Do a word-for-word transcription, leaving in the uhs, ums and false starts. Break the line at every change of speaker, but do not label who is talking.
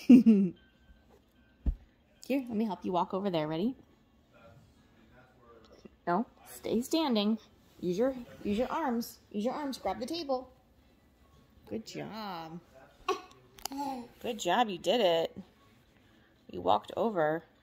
Here, let me help you walk over there. Ready? No, stay standing. Use your use your arms. Use your arms. Grab the table. Good job. Good job. You did it. You walked over.